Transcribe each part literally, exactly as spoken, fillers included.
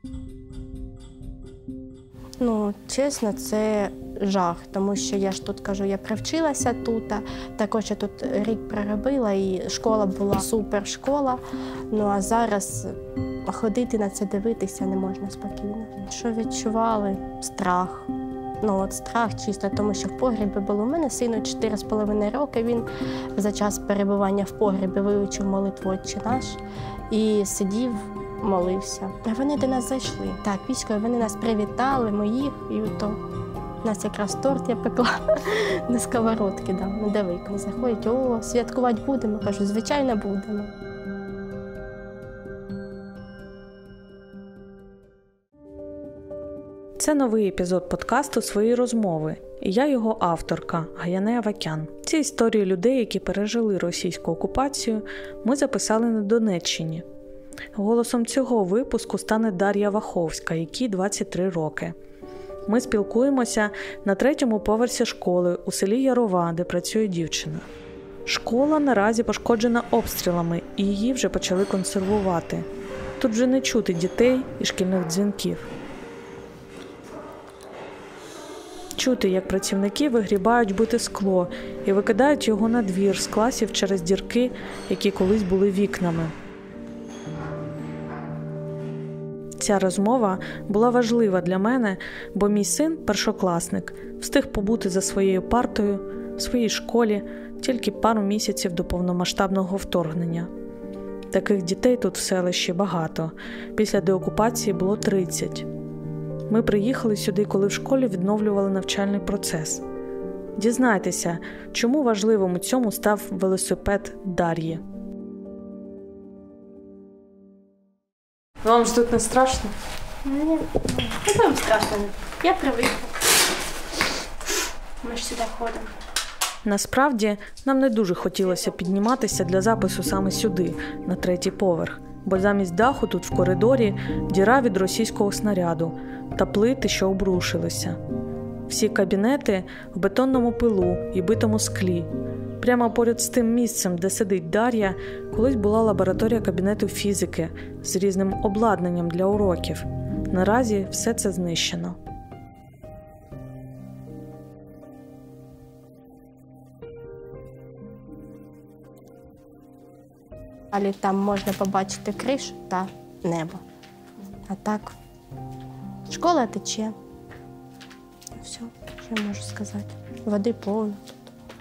Ну, чесно, це жах, тому що я ж тут кажу, я привчилася тут, також я тут рік проробила, і школа була супершкола, ну а зараз ходити на це дивитися не можна спокійно. Що відчували? Страх. Ну от страх чисто, тому що в погрібі було. У мене сину чотири з половиною роки, він за час перебування в погрібі вивчив молитву «Отче наш» і сидів, молився. Вони до нас зайшли. Так, військові, вони нас привітали, ми їх, і то у нас якраз торт я пекла на сковородки, да, на давик. Заходять, о, святкувати будемо. Кажу, звичайно, будемо. Це новий епізод подкасту «Свої розмови», і я його авторка Гаяне Авакян. Ці історії людей, які пережили російську окупацію, ми записали на Донеччині. Голосом цього випуску стане Дар'я Ваховська, якій двадцять три роки. Ми спілкуємося на третьому поверсі школи у селі Ярова, де працює дівчина. Школа наразі пошкоджена обстрілами, і її вже почали консервувати. Тут вже не чути дітей і шкільних дзвінків. Чути, як працівники вигрібають бите скло і викидають його на двір з класів через дірки, які колись були вікнами. Ця розмова була важлива для мене, бо мій син, першокласник, встиг побути за своєю партою в своїй школі тільки пару місяців до повномасштабного вторгнення. Таких дітей тут в селищі багато. Після деокупації було тридцять. Ми приїхали сюди, коли в школі відновлювали навчальний процес. Дізнайтеся, чому важливим у цьому став велосипед Дар'ї. Вам ж тут не страшно? Ні, не вам страшно. Я привикла. Ми ж сюди ходимо. Насправді, нам не дуже хотілося підніматися для запису саме сюди, на третій поверх. Бо замість даху тут в коридорі діра від російського снаряду та плити, що обрушилися. Всі кабінети в бетонному пилу і битому склі. Прямо поряд з тим місцем, де сидить Дар'я, колись була лабораторія кабінету фізики з різним обладнанням для уроків. Наразі все це знищено. Далі там можна побачити кришу та небо. А так, школа тече. Все, що я можу сказати. Води повно тут.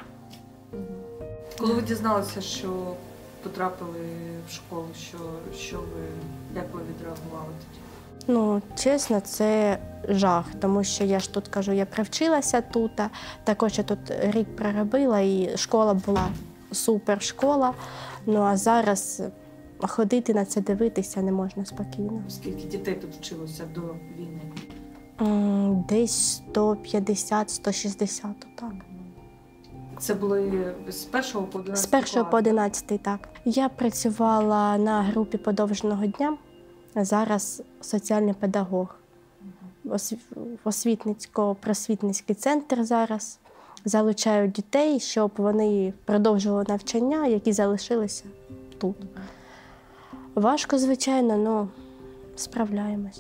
Коли ви дізналися, що потрапили в школу, що, що ви, як ви відреагували тоді? Ну, чесно, це жах, тому що я ж тут кажу, я привчилася тут, також я тут рік проробила, і школа була супершкола. Ну, а зараз ходити на це дивитися не можна спокійно. Скільки дітей тут вчилося до війни? Десь сто п'ятдесят - сто шістдесят, так. Це були з першого по одинадцятий? З першого по одинадцятий, так. Я працювала на групі подовженого дня, а зараз соціальний педагог. Освітницько-просвітницький центр зараз. Залучають дітей, щоб вони продовжували навчання, які залишилися тут. Важко, звичайно, але справляємось.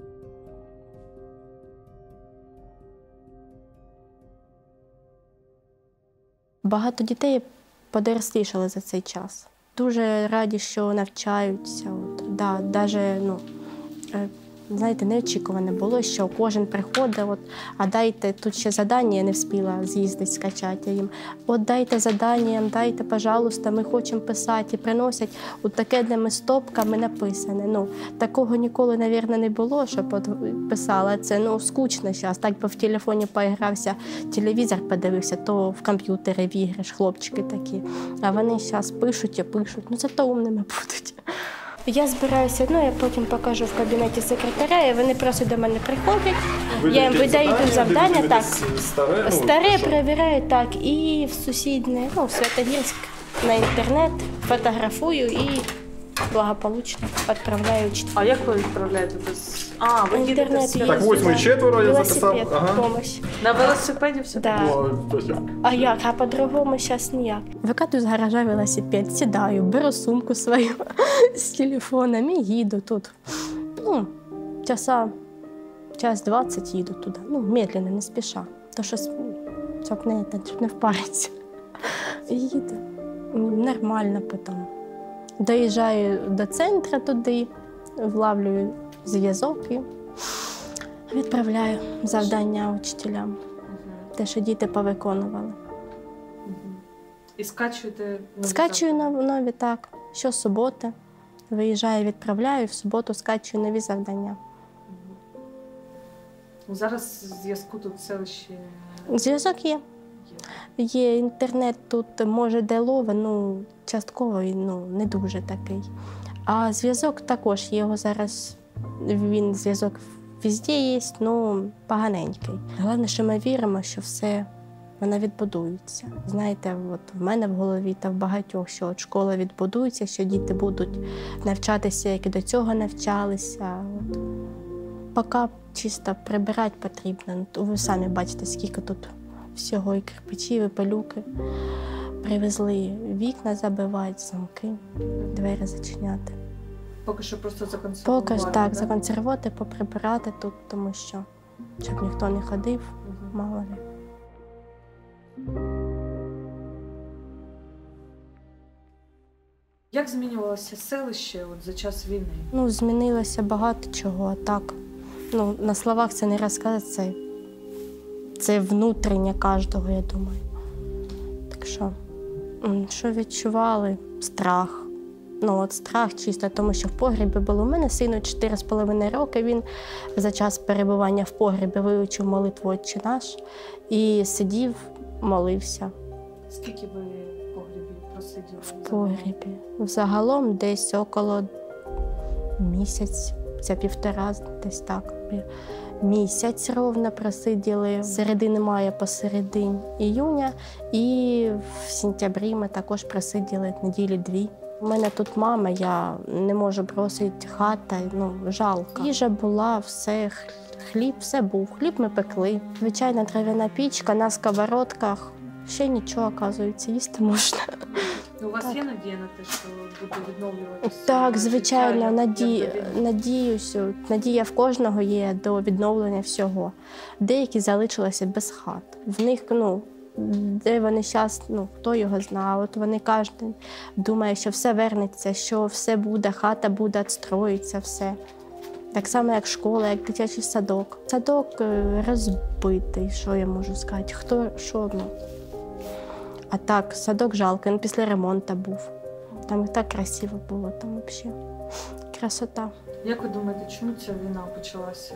Багато дітей подорослішали за цей час. Дуже раді, що навчаються. От, да, даже, ну, знаєте, неочікуване було, що кожен приходить, от, а дайте, тут ще завдання, я не встигла з'їздити, скачати їм. От дайте завдання, дайте, пожалуйста, ми хочемо писати. І приносять от таке для стопками написане. Ну, такого ніколи, мабуть, не було, щоб от писала. Це, ну, скучно зараз. Так би в телефоні поігрався, телевізор подивився, то в комп'ютері в ігри ж хлопчики такі. А вони зараз пишуть і пишуть. Ну, зато умними будуть. Я збираюся, ну, я потім покажу в кабінеті секретаря, і вони просто до мене приходять, ви я їм видаю тут завдання, так, старе, старе ну, перевіряю, так, і в сусідне, ну, в Святогірськ на інтернет фотографую і благополучно відправляю. А як ви відправляєте? А, ви їдете? Так, восьмий четверо я записав. Велосипед, ага. На велосипеді все? Да. А як? А по-другому зараз ніяк. Викатую з гаража велосипед, сідаю, беру сумку свою з телефоном і їду тут. Ну, часа, час двадцять їду туди. Ну, медленно, не спіша. То що, щоб не, щоб не впаритися. Їду. Нормально потім. Доїжджаю до центру туди, влавлюю зв'язок і відправляю завдання учителям. Угу. Те, що діти повиконували. Угу. І скачуєте нові Скачую завдання? Нові, так. Щосуботи. Виїжджаю, відправляю, в суботу скачую нові завдання. Угу. Зараз зв'язку тут в селищі? Зв'язок є. Є. Є інтернет тут, може, де лове, ну, частково, ну, не дуже такий. А зв'язок також, його зараз, він зв'язок везде є, ну, поганенький. Головне, що ми віримо, що все, вона відбудується. Знаєте, от в мене в голові та в багатьох, що от школа відбудується, що діти будуть навчатися, як і до цього навчалися. От. Поки чисто прибирати потрібно. Ви самі бачите, скільки тут всього, і кирпичів, і пилюки. Привезли вікна забивати, замки, двері зачиняти. Поки що просто законсервувати? Поки ж так, да? Законсервувати, поприбирати тут, тому що, щоб ніхто не ходив, угу. Мало ли. Як змінювалося селище от за час війни? Ну, змінилося багато чого, а так. Ну, на словах це не розказати, це, це внутрішнє кожного, я думаю. Так що, що відчували? Страх. Ну, от страх чисто, тому що в погребі було. У мене сину чотири з половиною роки, він за час перебування в погребі вивчив молитву «Отче наш» і сидів, молився. Скільки ви в погребі просиділи? В погребі. Взагалом десь около місяць, це півтора, десь так. Місяць ровно просиділи. З середини мая по середині іюня. І в сентябрі ми також просиділи неділі-дві. У мене тут мама, я не можу бросити хата, ну, жалко. Їжа була, все, хліб, все був. Хліб ми пекли. Звичайна трав'яна пічка на сковородках. Ще нічого, оказується, їсти можна. У вас так. Є надія на те, що буде відновлюватися? Так, звичайно, наді... надіюся. Надія в кожного є до відновлення всього. Деякі залишилися без хат. В них, ну, де вони зараз, ну, хто його знає, от вони кожен думає, що все вернеться, що все буде, хата буде, відстроїться, все. Так само, як школа, як дитячий садок. Садок розбитий, що я можу сказати, хто, що, ну. А так, садок жалко, він після ремонту був. Там і так красиво було, там взагалі красота. Як ви думаєте, чому ця війна почалася?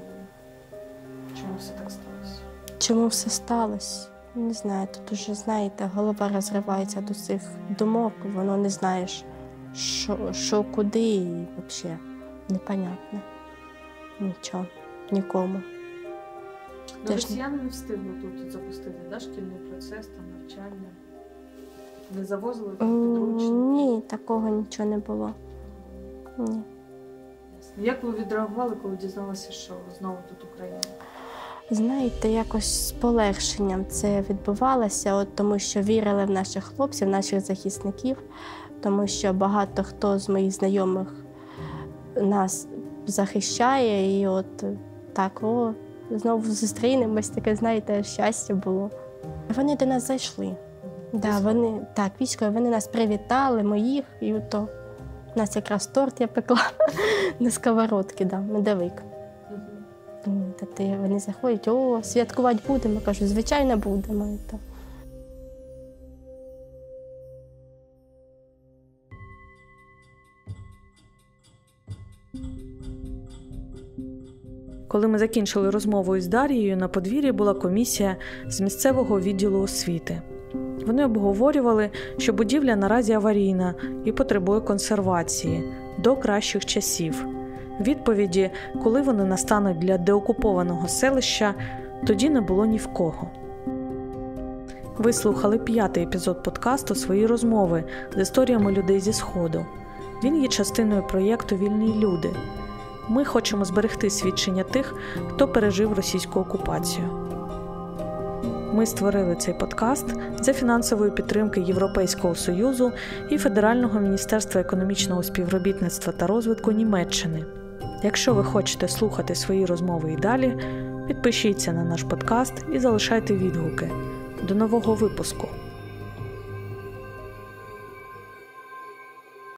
Чому все так сталося? Чому все сталося? Не знаю, тут уже, знаєте, голова розривається до цих думок, воно не знаєш, що, що куди, і взагалі непонятно. Нічого, нікому. Ну, росіяни не встигли тут запустити, да, шкільний процес, там, навчання? Не завозили підручники? Ні, такого нічого не було. Ні. Як ви відреагували, коли дізналися, що знову тут Україна? Знаєте, якось з полегшенням це відбувалося, от, тому що вірили в наших хлопців, в наших захисників, тому що багато хто з моїх знайомих нас захищає, і от так, о, знову зустрінемось, таке, знаєте, щастя було. Вони до нас зайшли. Да, вони, так, військові, вони нас привітали, моїх, і то у нас якраз торт я пекла на сковородки, да, медовик. Та вони заходять, о, святкувати будемо. Я кажу, звичайно, будемо. Коли ми закінчили розмову із Дар'єю, на подвір'ї була комісія з місцевого відділу освіти. Вони обговорювали, що будівля наразі аварійна і потребує консервації до кращих часів. Відповіді, коли вони настануть для деокупованого селища, тоді не було ні в кого. Ви слухали п'ятий епізод подкасту «Свої розмови» з історіями людей зі Сходу. Він є частиною проєкту «Вільні люди». Ми хочемо зберегти свідчення тих, хто пережив російську окупацію. Ми створили цей подкаст за фінансової підтримки Європейського Союзу і Федерального міністерства економічного співробітництва та розвитку Німеччини. Якщо ви хочете слухати свої розмови і далі, підпишіться на наш подкаст і залишайте відгуки. До нового випуску!